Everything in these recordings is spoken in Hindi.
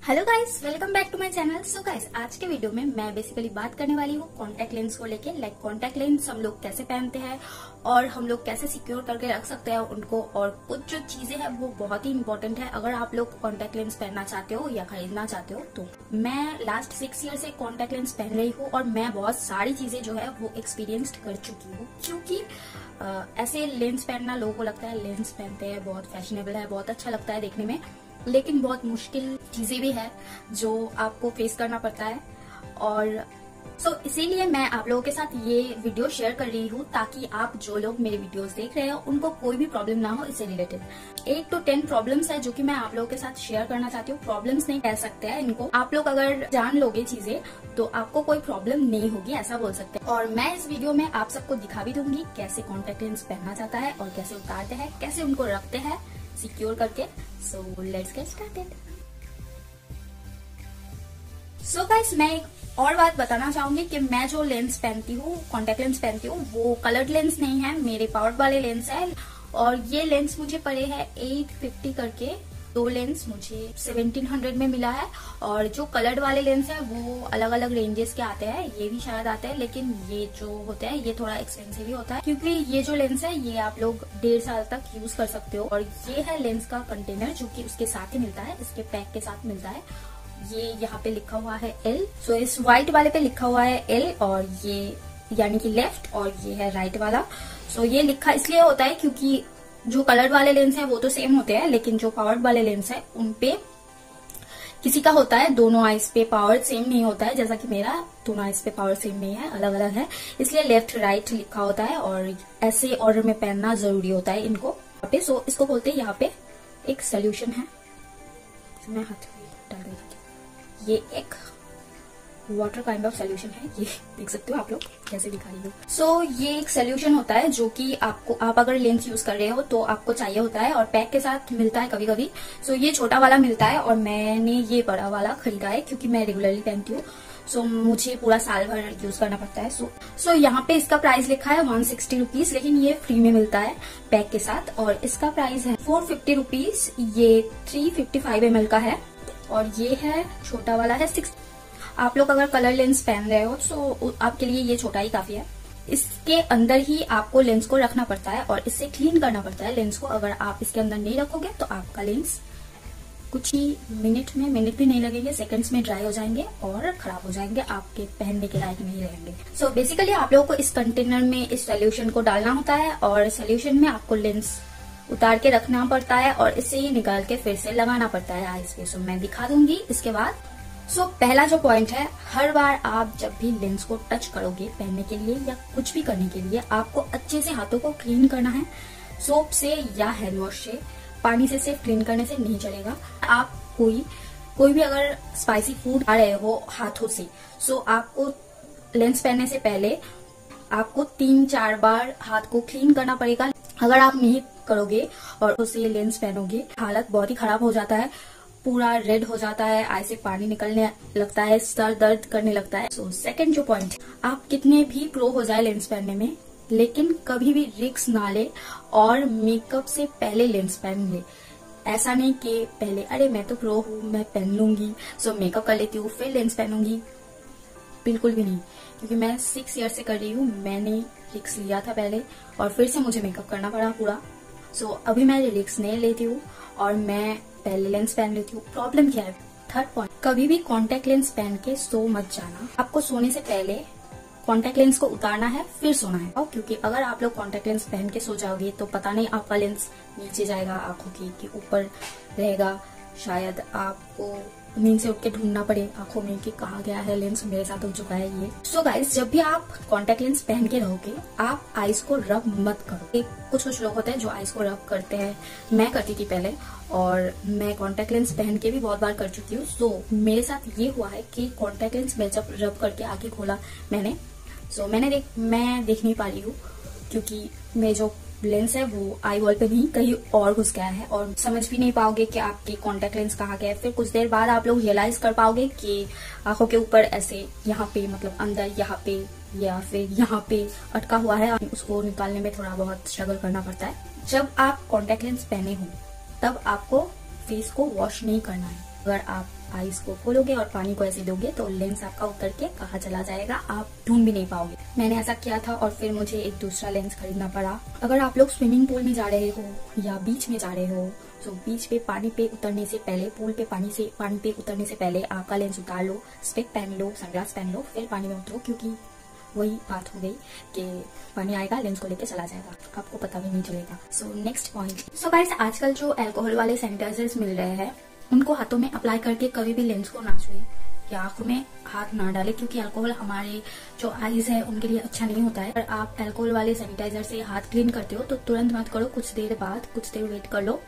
Hello guys, welcome back to my channel. So guys, आज के वीडियो में मैं बेसिकली बात करने वाली हूँ कॉन्टेक्ट लेंस को लेके। लाइक कॉन्टेक्ट लेंस हम लोग कैसे पहनते हैं और हम लोग कैसे सिक्योर करके रख सकते हैं उनको, और कुछ जो चीजें हैं वो बहुत ही इंपॉर्टेंट है अगर आप लोग कॉन्टेक्ट लेंस पहनना चाहते हो या खरीदना चाहते हो। तो मैं लास्ट 6 ईयर से कॉन्टेक्ट लेंस पहन रही हूँ और मैं बहुत सारी चीजें जो है वो एक्सपीरियंस्ड कर चुकी हूँ, क्योंकि ऐसे लेंस पहनना लोगों को लगता है लेंस पहनते हैं बहुत फैशनेबल है, बहुत अच्छा लगता है देखने में, लेकिन बहुत मुश्किल चीजें भी है जो आपको फेस करना पड़ता है। और इसीलिए मैं आप लोगों के साथ ये वीडियो शेयर कर रही हूँ ताकि आप जो लोग मेरे वीडियोस देख रहे हो उनको कोई भी प्रॉब्लम ना हो इससे रिलेटेड। 8 to 10 प्रॉब्लम्स है जो कि मैं आप लोगों के साथ शेयर करना चाहती हूँ। प्रॉब्लम्स नहीं कह सकते हैं इनको, आप लोग अगर जान लोगे चीजें तो आपको कोई प्रॉब्लम नहीं होगी, ऐसा बोल सकते हैं। और मैं इस वीडियो में आप सबको दिखा भी दूंगी कैसे कॉन्टेक्ट लेंस पहना जाता है और कैसे उतारते हैं, कैसे उनको रखते हैं सिक्योर करके। So let's get started. So guys, मैं एक और बात बताना चाहूंगी कि मैं जो लेंस पहनती हूँ, कॉन्टेक्ट लेंस पहनती हूँ, वो कलर्ड लेंस नहीं है, मेरे पावर्ड वाले लेंस है। और ये लेंस मुझे पड़े है 850 करके। 2 लेंस मुझे 1700 में मिला है। और जो कलर्ड वाले लेंस है वो अलग अलग रेंजेस के आते हैं, ये भी शायद आते हैं, लेकिन ये जो होता है ये थोड़ा एक्सपेंसिव ही होता है, क्योंकि ये जो लेंस है ये आप लोग 1.5 साल तक यूज कर सकते हो। और ये है लेंस का कंटेनर जो कि उसके साथ ही मिलता है, इसके पैक के साथ मिलता है। ये यहाँ पे लिखा हुआ है L, सो इस व्हाइट वाले पे लिखा हुआ है L, और ये यानी कि लेफ्ट, और ये है राइट वाला। सो ये लिखा इसलिए होता है क्योंकि जो कलर वाले लेंस है वो तो सेम होते हैं, लेकिन जो पावर्ड वाले लेंस है उनपे किसी का होता है दोनों आइज पे पावर सेम नहीं होता है, जैसा कि मेरा दोनों आइज पे पावर सेम नहीं है, अलग अलग है, इसलिए लेफ्ट राइट लिखा होता है और ऐसे ऑर्डर में पहनना जरूरी होता है इनको यहाँ पे। सो इसको बोलते हैं यहाँ पे एक सोल्यूशन है, मैं हाथ डाल देती हूँ। ये एक वाटर काइंड ऑफ सोल्यूशन है, ये देख सकते हो आप लोग कैसे दिखा रही हूँ। सो ये एक सोल्यूशन होता है जो कि आप अगर लेंस यूज कर रहे हो तो आपको चाहिए होता है, और पैक के साथ मिलता है कभी कभी। सो ये छोटा वाला मिलता है और मैंने ये बड़ा वाला खरीदा है क्योंकि मैं रेगुलरली पहनती हूँ। सो मुझे पूरा साल भर यूज करना पड़ता है। सो यहाँ पे इसका प्राइस लिखा है 160 रुपीज, लेकिन ये फ्री में मिलता है पैक के साथ, और इसका प्राइस है 450 रुपीज। ये 355 ml का है, और ये है छोटा वाला है 6। आप लोग अगर कलर लेंस पहन रहे हो तो आपके लिए ये छोटा ही काफी है। इसके अंदर ही आपको लेंस को रखना पड़ता है और इससे क्लीन करना पड़ता है लेंस को। अगर आप इसके अंदर नहीं रखोगे तो आपका लेंस कुछ ही मिनट भी नहीं लगेंगे, सेकंड्स में ड्राई हो जाएंगे और खराब हो जाएंगे, आपके पहनने के लायक नहीं रहेंगे। सो बेसिकली आप लोगों को इस कंटेनर में इस सोल्यूशन को डालना होता है, और सोल्यूशन में आपको लेंस उतार के रखना पड़ता है और इससे ही निकाल के फिर से लगाना पड़ता है आइज पे। सो मैं दिखा दूंगी इसके बाद। पहला जो पॉइंट है, हर बार आप जब भी लेंस को टच करोगे पहनने के लिए या कुछ भी करने के लिए, आपको अच्छे से हाथों को क्लीन करना है। सोप से या हैंड वॉश से, पानी से सिर्फ क्लीन करने से नहीं चलेगा। आप कोई भी अगर स्पाइसी फूड खा रहे हो हाथों से, आपको लेंस पहनने से पहले आपको 3-4 बार हाथ को क्लीन करना पड़ेगा। अगर आप नहीं करोगे और उसे लेंस पहनोगे, हालत बहुत ही खराब हो जाता है, पूरा रेड हो जाता है, आई से पानी निकलने लगता है, सर दर्द करने लगता है। सेकंड जो पॉइंट, आप कितने भी प्रो हो जाए लेंस पहनने में, लेकिन कभी भी रिस्क ना ले और मेकअप से पहले लेंस पहन ले। ऐसा नहीं कि पहले अरे मैं तो प्रो हूँ, मैं पहन लूंगी, मेकअप कर लेती हूँ फिर लेंस पहनूंगी, बिल्कुल भी नहीं। क्योंकि मैं 6 ईयर से कर रही हूँ, मैंने रिस्क लिया था पहले और फिर से मुझे मेकअप करना पड़ा पूरा। अभी मैं रिस्क नहीं लेती हूँ और मैं पहले लेंस पहन लेती हूँ। प्रॉब्लम क्या है? थर्ड पॉइंट, कभी भी कॉन्टेक्ट लेंस पहन के सो मत जाना। आपको सोने से पहले कॉन्टेक्ट लेंस को उतारना है फिर सोना है, क्योंकि अगर आप लोग कॉन्टेक्ट लेंस पहन के सो जाओगे तो पता नहीं आपका लेंस नीचे जाएगा आंखों के ऊपर रहेगा, शायद आपको नींद से उठ के ढूंढना पड़े आंखों में कि कहाँ गया है लेंस। मेरे साथ हो चुका है ये। गाइस, जब भी आप कॉन्टेक्ट लेंस पहन के रहोगे आप आईज को रब मत करो। कुछ लोग होते हैं जो आईज को रब करते हैं, मैं करती थी पहले, और मैं कॉन्टेक्ट लेंस पहन के भी बहुत बार कर चुकी हूँ। मेरे साथ ये हुआ है कि कॉन्टेक्ट लेंस में जब रब करके आगे खोला मैंने, मैं देख नहीं पा रही हूँ क्योंकि मेरे जो लेंस है वो आई वॉल पे नहीं कहीं और घुस गया है, और समझ भी नहीं पाओगे कि आपके कॉन्टेक्ट लेंस कहाँ गया है। फिर कुछ देर बाद आप लोग रियलाइज कर पाओगे कि आंखों के ऊपर ऐसे यहाँ पे, मतलब अंदर यहाँ पे या फिर यहाँ पे अटका हुआ है। उसको निकालने में थोड़ा बहुत स्ट्रगल करना पड़ता है। जब आप कॉन्टेक्ट लेंस पहने हो तब आपको फेस को वॉश नहीं करना है। अगर आप आईज को खोलोगे और पानी को ऐसे दोगे तो लेंस आपका उतर के कहाँ चला जाएगा आप ढूंढ भी नहीं पाओगे। मैंने ऐसा किया था और फिर मुझे एक दूसरा लेंस खरीदना पड़ा। अगर आप लोग स्विमिंग पूल में जा रहे हो या बीच में जा रहे हो तो बीच पे पानी पे उतरने से पहले, पूल पे पानी पे उतरने से पहले आपका लेंस उतार लो, स्पेक पहन लो, सनग्लास पहन लो, फिर पानी में उतरो, क्योंकि वही बात हो गई कि पानी आएगा लेंस को लेके चला जाएगा, आपको पता भी नहीं चलेगा। So next point. So guys, आजकल जो अल्कोहल वाले सैनिटाइजर्स मिल रहे हैं उनको हाथों में अप्लाई करके कभी भी लेंस को ना छुए या आंखों में हाथ ना डाले, क्योंकि अल्कोहल हमारे जो आईज है उनके लिए अच्छा नहीं होता है। अगर आप अल्कोहल वाले सैनिटाइजर से हाथ क्लीन करते हो तो तुरंत मत करो, कुछ देर वेट कर लो,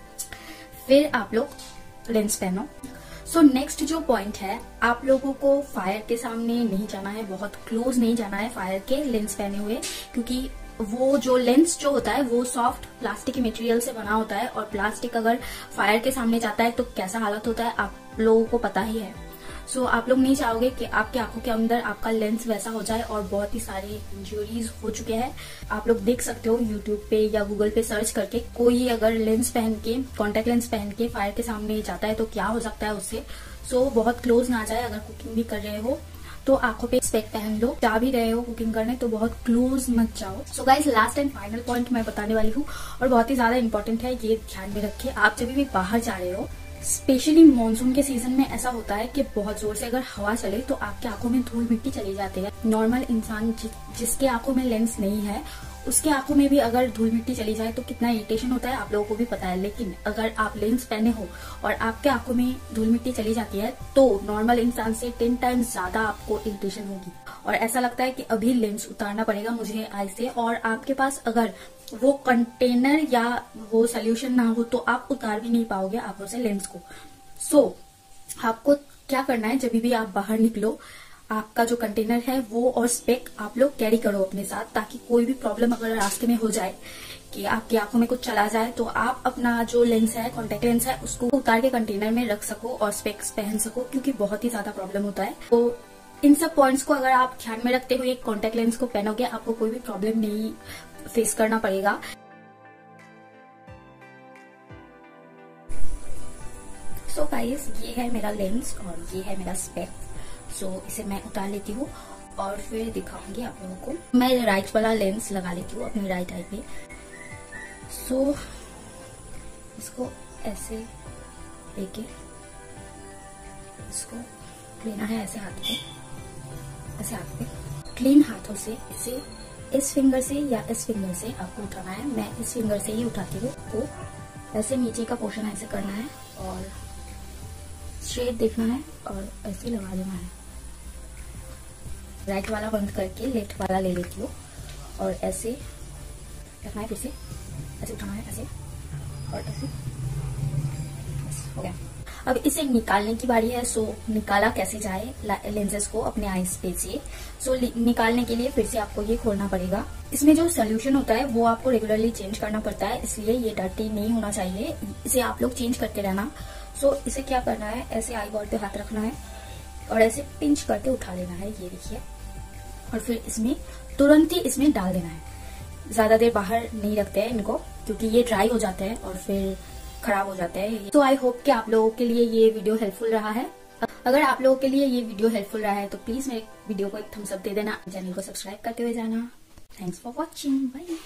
फिर आप लोग लेंस पहनो। सो नेक्स्ट जो पॉइंट है, आप लोगों को फायर के सामने नहीं जाना है, बहुत क्लोज नहीं जाना है फायर के लेंस पहने हुए, क्योंकि वो जो लेंस जो होता है वो सॉफ्ट प्लास्टिक मटेरियल से बना होता है और प्लास्टिक अगर फायर के सामने जाता है तो कैसा हालत होता है आप लोगों को पता ही है। सो आप लोग नहीं चाहोगे कि आपकी आंखों के अंदर आपका लेंस वैसा हो जाए, और बहुत ही सारे इंजरीज हो चुके हैं। आप लोग देख सकते हो यूट्यूब पे या गूगल पे सर्च करके, कोई अगर लेंस पहन के, कॉन्टेक्ट लेंस पहन के फायर के सामने जाता है तो क्या हो सकता है उससे। सो बहुत क्लोज ना जाए। अगर कुकिंग भी कर रहे हो तो आंखों पे स्पेक पहन लो, जा भी रहे हो कुकिंग करने तो बहुत क्लोज मत जाओ। So guys, last and final point मैं बताने वाली हूँ और बहुत ही ज्यादा इंपॉर्टेंट है, ये ध्यान में रखिए। आप जब भी बाहर जा रहे हो, स्पेशली मॉनसून के सीजन में ऐसा होता है कि बहुत जोर से अगर हवा चले तो आपकी आंखों में धूल मिट्टी चली जाती है। नॉर्मल इंसान जिसके आंखों में लेंस नहीं है उसके आंखों में भी अगर धूल मिट्टी चली जाए तो कितना इरिटेशन होता है आप लोगों को भी पता है। लेकिन अगर आप लेंस पहने हो और आपके आंखों में धूल मिट्टी चली जाती है तो नॉर्मल इंसान से 10 टाइम्स ज्यादा आपको इरिटेशन होगी और ऐसा लगता है कि अभी लेंस उतारना पड़ेगा मुझे आई से। और आपके पास अगर वो कंटेनर या वो सोल्यूशन ना हो तो आप उतार भी नहीं पाओगे आंखों से लेंस को। सो आपको क्या करना है, जब भी आप बाहर निकलो आपका जो कंटेनर है वो और स्पेक आप लोग कैरी करो अपने साथ, ताकि कोई भी प्रॉब्लम अगर रास्ते में हो जाए कि आपकी आंखों में कुछ चला जाए तो आप अपना जो लेंस है, कॉन्टेक्ट लेंस है, उसको उतार के कंटेनर में रख सको और स्पेक्स पहन सको, क्योंकि बहुत ही ज्यादा प्रॉब्लम होता है। तो इन सब पॉइंट्स को अगर आप ध्यान में रखते हुए कॉन्टेक्ट लेंस को पहनोगे आपको कोई भी प्रॉब्लम नहीं फेस करना पड़ेगा। सो गाइस, ये है मेरा लेंस और ये है मेरा स्पेक। सो इसे मैं उतार लेती हूँ और फिर दिखाऊंगी आप लोगों को। मैं राइट वाला लेंस लगा लेती हूँ अपनी राइट आई पे। सो इसको ऐसे लेके इसको लेना है ऐसे हाथ पे, क्लीन हाथों से इसे इस फिंगर से या इस फिंगर से आपको उठाना है। मैं इस फिंगर से ही उठाती हूँ। तो ऐसे नीचे का पोर्शन ऐसे करना है और स्ट्रेट देखना है और ऐसे लगा देना है। राइट वाला बंद करके लेफ्ट वाला ले लेती हूँ और ऐसे रखना है, फिर से ऐसे उठाना है, ऐसे और ऐसे, हो गया। अब इसे निकालने की बारी है। सो निकाला कैसे जाए लेंसेज को अपने आईज पे से। सो निकालने के लिए फिर से आपको ये खोलना पड़ेगा। इसमें जो सोल्यूशन होता है वो आपको रेगुलरली चेंज करना पड़ता है, इसलिए ये डर्टी नहीं होना चाहिए, इसे आप लोग चेंज करते रहना। सो इसे क्या करना है, ऐसे आई बॉल पे हाथ रखना है और ऐसे पिंच करके उठा लेना है, ये देखिए, और फिर इसमें तुरंत ही इसमें डाल देना है। ज्यादा देर बाहर नहीं रखते हैं इनको, क्योंकि ये ड्राई हो जाते हैं और फिर खराब हो जाते हैं। तो आई होप कि आप लोगों के लिए ये वीडियो हेल्पफुल रहा है। अगर आप लोगों के लिए ये वीडियो हेल्पफुल रहा है तो प्लीज मेरे वीडियो को एक थम्स अप दे देना, चैनल को सब्सक्राइब करते हुए जाना। Thanks for watching, bye.